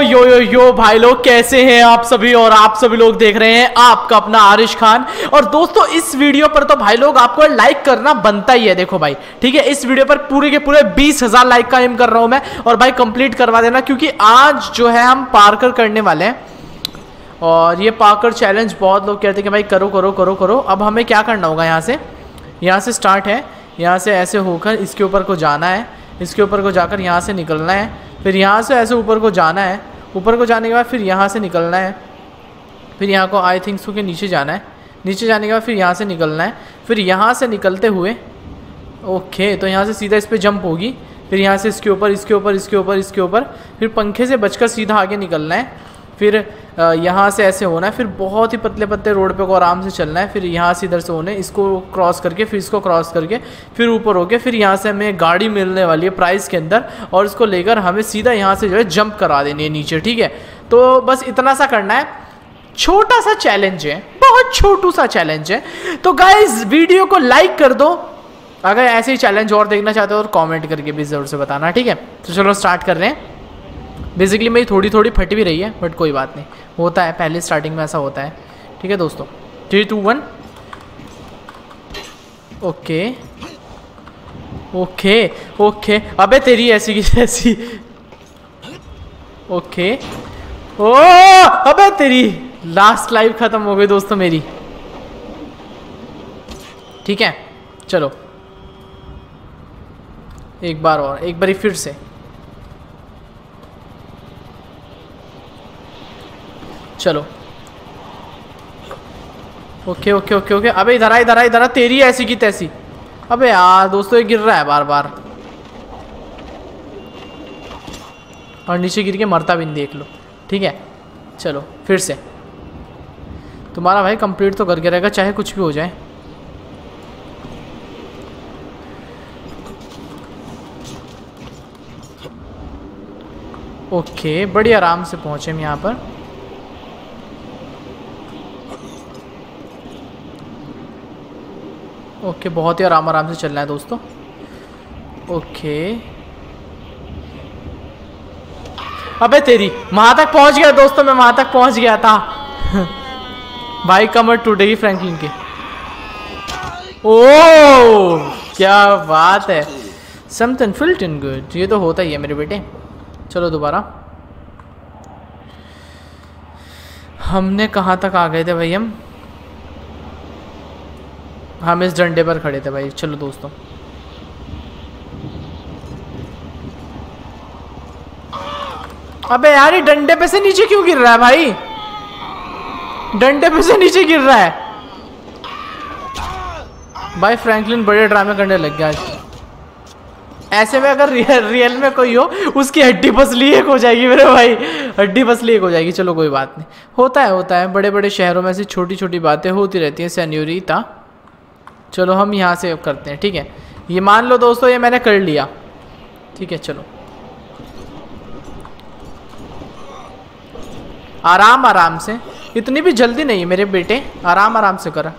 यो भाई लोग, कैसे हैं आप सभी। और आप सभी लोग देख रहे हैं आपका अपना आरिश खान। और दोस्तों इस वीडियो पर तो भाई लोग आपको लाइक करना बनता ही है। देखो भाई, ठीक है, इस वीडियो पर पूरे के पूरे 20,000 लाइक का एम कर रहा हूं मैं। और भाई कंप्लीट करवा देना, क्योंकि आज जो है हम पार्कर करने वाले हैं। और ये पार्कर चैलेंज बहुत लोग कहते हैं कि भाई करो करो करो करो। अब हमें क्या करना होगा, यहाँ से स्टार्ट है, यहाँ से ऐसे होकर इसके ऊपर को जाना है, इसके ऊपर को जाकर यहाँ से निकलना है, फिर यहाँ से ऐसे ऊपर को जाना है, ऊपर को जाने के बाद फिर यहाँ से निकलना है, फिर यहाँ को आई थिंक सो के नीचे जाना है, नीचे जाने के बाद फिर यहाँ से निकलना है, फिर यहाँ से निकलते हुए ओके तो यहाँ से सीधा इस पर जंप होगी, फिर यहाँ से इसके ऊपर इसके ऊपर इसके ऊपर इसके ऊपर, फिर पंखे से बचकर सीधा आगे निकलना है, फिर यहाँ से ऐसे होना है, फिर बहुत ही पतले पतले रोड पे को आराम से चलना है, फिर यहाँ से इधर से होने, इसको क्रॉस करके फिर इसको क्रॉस करके फिर ऊपर होके, फिर यहाँ से हमें गाड़ी मिलने वाली है प्राइस के अंदर, और इसको लेकर हमें सीधा यहाँ से जो है जंप करा देनी है नीचे। ठीक है, तो बस इतना सा करना है। छोटा सा चैलेंज है, बहुत छोटू सा चैलेंज है। तो गाइज वीडियो को लाइक कर दो, अगर ऐसे ही चैलेंज और देखना चाहते हो तो कॉमेंट करके भी ज़रूर से बताना। ठीक है, तो चलो स्टार्ट कर रहे हैं। बेसिकली मेरी थोड़ी थोड़ी फट भी रही है, बट कोई बात नहीं, होता है, पहले स्टार्टिंग में ऐसा होता है। ठीक है दोस्तों, 3 2 1 ओके ओके ओके। अबे तेरी ऐसी की जैसी, ओके ओ अबे तेरी लास्ट लाइफ खत्म हो गई दोस्तों मेरी। ठीक है चलो एक बार और, एक बारी फिर से। चलो ओके ओके ओके ओके। अबे इधर आ इधर आ इधर आ, तेरी ऐसी की तैसी। अबे यार दोस्तों ये गिर रहा है बार बार, और नीचे गिर के मरता भी नहीं, देख लो। ठीक है चलो फिर से। तुम्हारा भाई कंप्लीट तो करके रहेगा चाहे कुछ भी हो जाए। ओके बड़ी आराम से पहुंचे हम यहाँ पर। ओके बहुत ही आराम से चलना है दोस्तों। ओके अबे तेरी, वहां तक पहुंच गया दोस्तों, मैं वहां तक पहुंच गया था। भाई कमर टूटेगी फ्रैंकलिन की। ओह क्या बात है, समथिंग फिल्ट इन गुड। ये तो होता ही है मेरे बेटे। चलो दोबारा, हमने कहाँ तक आ गए थे भाई? हम इस डंडे पर खड़े थे भाई। चलो दोस्तों अबे यार ये डंडे पे से नीचे क्यों गिर रहा है भाई? डंडे पे से नीचे गिर रहा है भाई। फ्रैंकलिन बड़े ड्रामे करने लग गया आज। ऐसे में अगर रियल में कोई हो, उसकी हड्डी पसली एक हो जाएगी मेरे भाई, हड्डी पसली एक हो जाएगी। चलो कोई बात नहीं, होता है बड़े बड़े शहरों में ऐसी छोटी छोटी बातें होती रहती हैं सेन्योरिटा। चलो हम यहाँ से करते हैं। ठीक है, ये मान लो दोस्तों ये मैंने कर लिया। ठीक है चलो आराम आराम से, इतनी भी जल्दी नहीं है मेरे बेटे, आराम आराम से करा।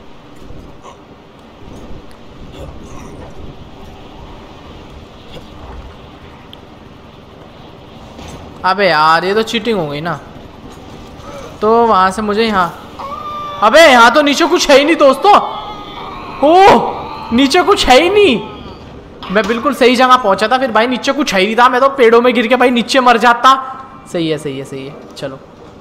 अबे यार ये तो चीटिंग हो गई ना। तो वहां से मुझे यहाँ, अबे यहाँ तो नीचे कुछ है ही नहीं दोस्तों। ओह नीचे कुछ है ही नहीं, मैं बिल्कुल सही जगह पहुंचा था, फिर भाई नीचे कुछ है ही नहीं था। मैं तो पेड़ों में गिर के भाई नीचे मर जाता। सही है सही है सही है। चलो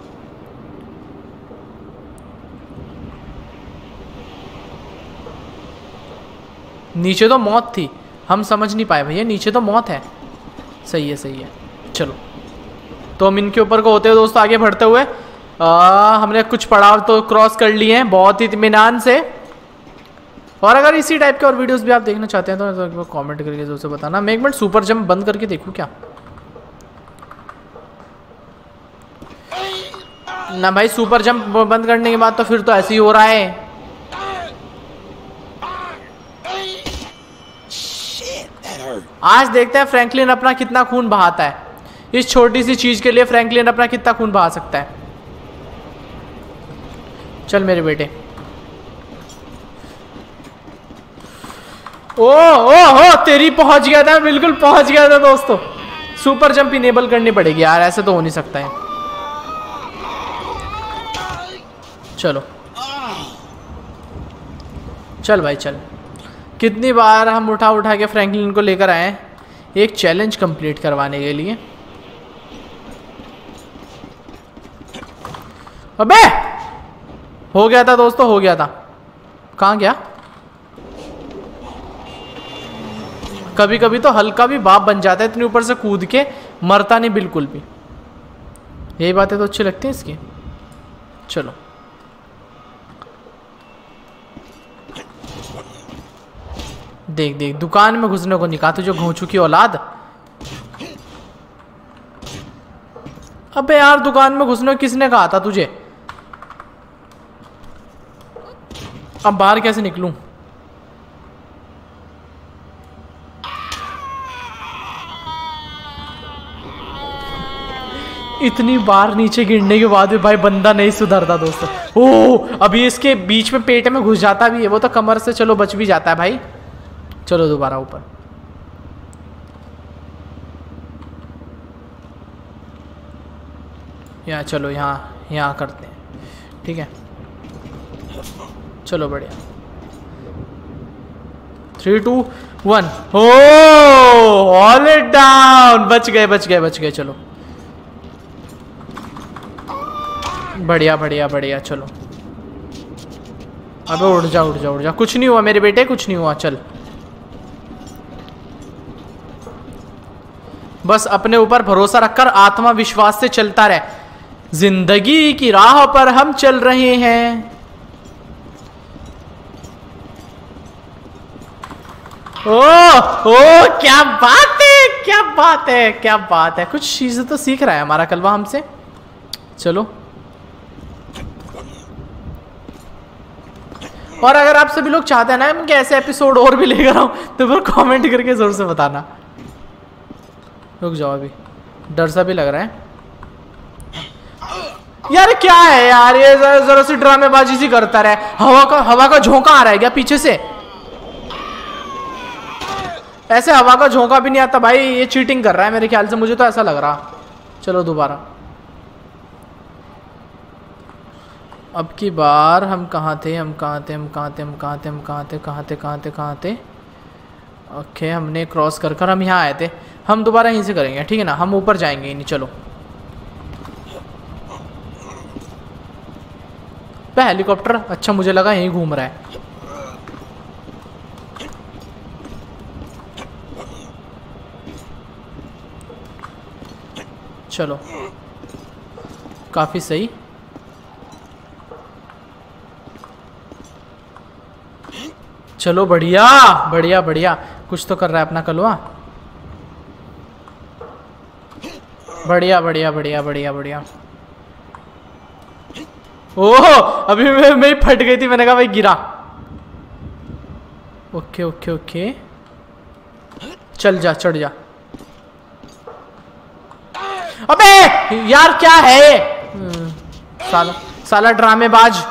नीचे तो मौत थी, हम समझ नहीं पाए भैया, नीचे तो मौत है। सही है सही है। चलो तो हम इनके ऊपर को होते हुए दोस्तों आगे बढ़ते हुए हमने कुछ पड़ाव तो क्रॉस कर लिए हैं बहुत ही इत्मीनान से। और अगर इसी टाइप के और वीडियोस भी आप देखना चाहते हैं तो कमेंट करके जरूर से बताना। मैं एक मिनट सुपर जंप बंद करके देखूं क्या? ना भाई सुपर जंप बंद करने के बाद तो फिर तो ऐसे ही हो रहा है। आज देखते हैं फ्रैंकलिन अपना कितना खून बहाता है। इस छोटी सी चीज के लिए फ्रैंकलिन अपना कितना खून बहा सकता है। चल मेरे बेटे। ओ तेरी पहुंच गया था, बिल्कुल पहुंच गया था दोस्तों। सुपर जंप इनेबल करनी पड़ेगी यार, ऐसे तो हो नहीं सकता है। चलो चल भाई चल। कितनी बार हम उठा उठा के फ्रैंकलिन को लेकर आए एक चैलेंज कंप्लीट करवाने के लिए। अबे हो गया था दोस्तों, हो गया था। कहाँ गया? कभी कभी तो हल्का भी बाप बन जाता है, इतनी ऊपर से कूद के मरता नहीं बिल्कुल भी। यही बातें तो अच्छी लगती हैं इसकी। चलो देख देख, दुकान में घुसने को नहीं कहा तुझे, घोंचू की औलाद। अबे यार दुकान में घुसने को किसने कहा था तुझे? अब बाहर कैसे निकलूं? इतनी बार नीचे गिरने के बाद भी भाई बंदा नहीं सुधरता दोस्तों। ओह अभी इसके बीच में पेट में घुस जाता भी है, वो तो कमर से चलो बच भी जाता है भाई। चलो दोबारा ऊपर। यहाँ चलो, यहाँ करते हैं, ठीक है। चलो बढ़िया। 3 2 1 हो ऑल इट डाउन। बच गए बच गए बच गए। चलो बढ़िया बढ़िया बढ़िया। चलो अबे उड़ जा उड़ जा उड़ जा। कुछ नहीं हुआ मेरे बेटे, कुछ नहीं हुआ। चल बस अपने ऊपर भरोसा रखकर आत्मविश्वास से चलता रहे। जिंदगी की राह पर हम चल रहे हैं। ओ क्या बात है, क्या बात है, क्या बात है। कुछ चीजें तो सीख रहा है हमारा कलवा हमसे। चलो और अगर आप सभी लोग चाहते हैं ना हम ऐसे एपिसोड और भी लेकर आऊं तो फिर कमेंट करके जरूर से बताना। रुक जाओ, अभी डर सा भी लग रहा है यार। क्या है यार ये, जरा सी ड्रामेबाजी सी करता रहे। हवा का झोंका आ रहा है क्या पीछे से? ऐसे हवा का झोंका भी नहीं आता भाई, ये चीटिंग कर रहा है मेरे ख्याल से, मुझे तो ऐसा लग रहा। चलो दोबारा। अब की बार हम कहाँ थे? ओके हमने क्रॉस कर हम यहाँ आए थे। हम दोबारा यहीं से करेंगे, ठीक है ना। हम ऊपर जाएंगे नहीं। चलो हेलीकॉप्टर, अच्छा मुझे लगा यहीं घूम रहा है। चलो काफी सही। चलो बढ़िया बढ़िया बढ़िया। कुछ तो कर रहा है अपना कलवा। बढ़िया बढ़िया बढ़िया बढ़िया बढ़िया। ओह अभी मैं फट गई थी, मैंने कहा भाई गिरा। ओके ओके ओके चल जा, चढ़ जा। अबे यार क्या है साला, साला ड्रामेबाज।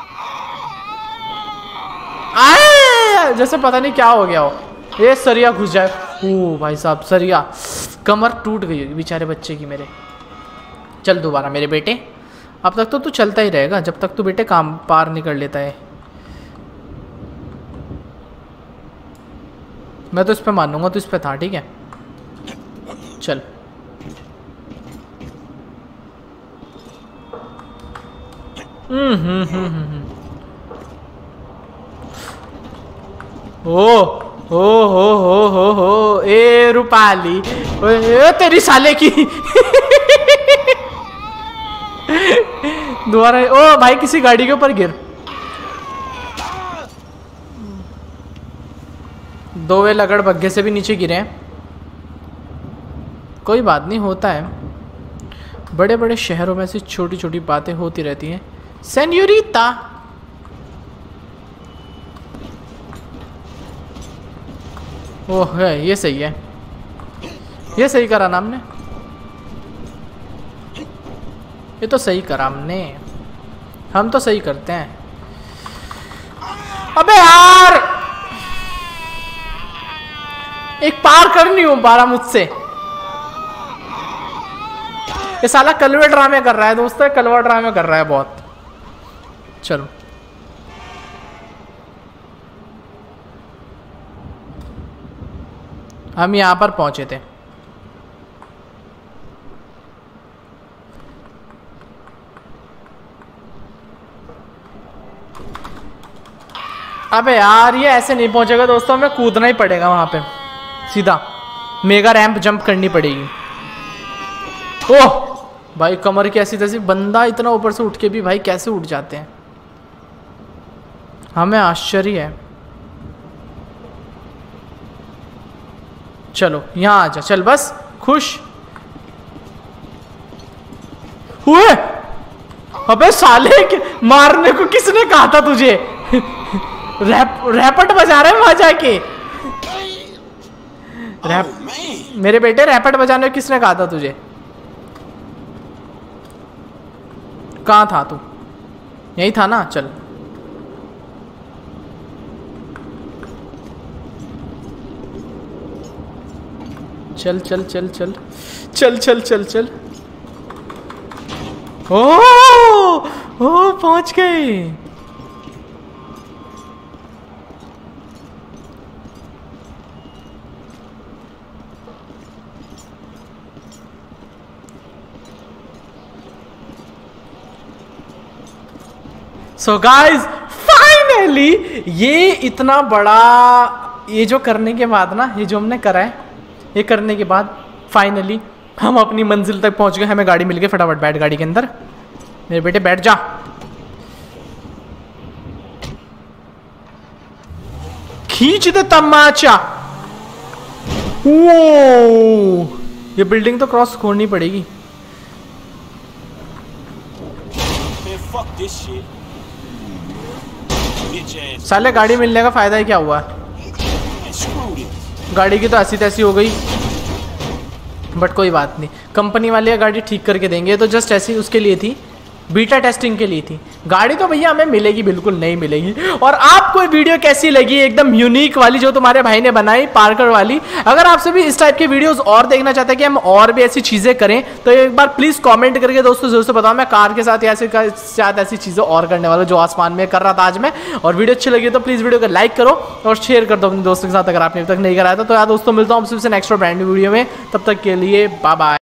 आए जैसे पता नहीं क्या हो गया हो। ये सरिया घुस जाए। ओ भाई साहब सरिया, कमर टूट गई होगी बेचारे बच्चे की मेरे। चल दोबारा मेरे बेटे। अब तक तो तू चलता ही रहेगा जब तक तू बेटे काम पार नहीं कर लेता है। मैं तो इस पे मानूंगा, तो इस पे था, ठीक है। चल हो ए रूपाली, ए तेरी साले की। दोबारा। ओ भाई किसी गाड़ी के ऊपर गिर। दो वे लगड़ बग्घे से भी नीचे गिरे हैं। कोई बात नहीं, होता है। बड़े बड़े शहरों में से छोटी छोटी बातें होती रहती हैं सेन्योरिता। ओह ये सही है, ये सही करा ना हमने, ये तो सही करा हमने। हम तो सही करते हैं। अबे यार एक पार कर नहीं हो पा रहा मुझसे। ये साला कलवे ड्रामे कर रहा है दोस्तों, कलवा ड्रामे कर रहा है बहुत। चलो हम यहां पर पहुंचे थे। अबे यार ये ऐसे नहीं पहुंचेगा दोस्तों, हमें कूदना ही पड़ेगा वहां पे सीधा, मेगा रैंप जंप करनी पड़ेगी। ओह भाई कमर की ऐसी तैसी, बंदा इतना ऊपर से उठ के भी भाई कैसे उठ जाते हैं, हमें आश्चर्य है। चलो यहां आ जा, चल बस खुश हुए। अबे साले मारने को किसने कहा था तुझे? रैपट बजा रहे हैं वहां जाके। मेरे बेटे रैपट बजाने को किसने कहा था तुझे? कहाँ था तू? यही था ना, चल चल चल चल चल चल चल चल चल। ओ पहुंच गए। सो गाइज फाइनली ये इतना बड़ा, ये जो करने के बाद ना, ये जो हमने करा है, ये करने के बाद फाइनली हम अपनी मंजिल तक पहुंच गए। हमें गाड़ी मिल गई, फटाफट बैठ गाड़ी के अंदर। मेरे बेटे बैठ जा। खींच दे तमाचा। ओ ये बिल्डिंग तो क्रॉस खोलनी पड़ेगी। साले गाड़ी मिलने का फायदा ही क्या हुआ? गाड़ी की तो ऐसी तैसी हो गई, बट कोई बात नहीं, कंपनी वाले गाड़ी ठीक करके देंगे। तो जस्ट ऐसी उसके लिए थी, बीटा टेस्टिंग के लिए थी। गाड़ी तो भैया हमें मिलेगी, बिल्कुल नहीं मिलेगी। और आपको ये वीडियो कैसी लगी, एकदम यूनिक वाली जो तुम्हारे भाई ने बनाई, पार्कर वाली। अगर आपसे भी इस टाइप के वीडियोस और देखना चाहते हैं कि हम और भी ऐसी चीजें करें, तो एक बार प्लीज कमेंट करके दोस्तों जरूर से बताओ। मैं कार के साथ ऐसी चीजें और करने वाला जो आसमान में कर रहा था आज मैं। और वीडियो अच्छी लगी तो प्लीज वीडियो को लाइक करो और शेयर कर दो अपने दोस्तों के साथ, अगर आपने अभी तक नहीं कराया था। तो यार दोस्तों मिलता हूँ आपसे नेक्स्ट और ब्रांड न्यू वीडियो में, तब तक के लिए बाय बाय।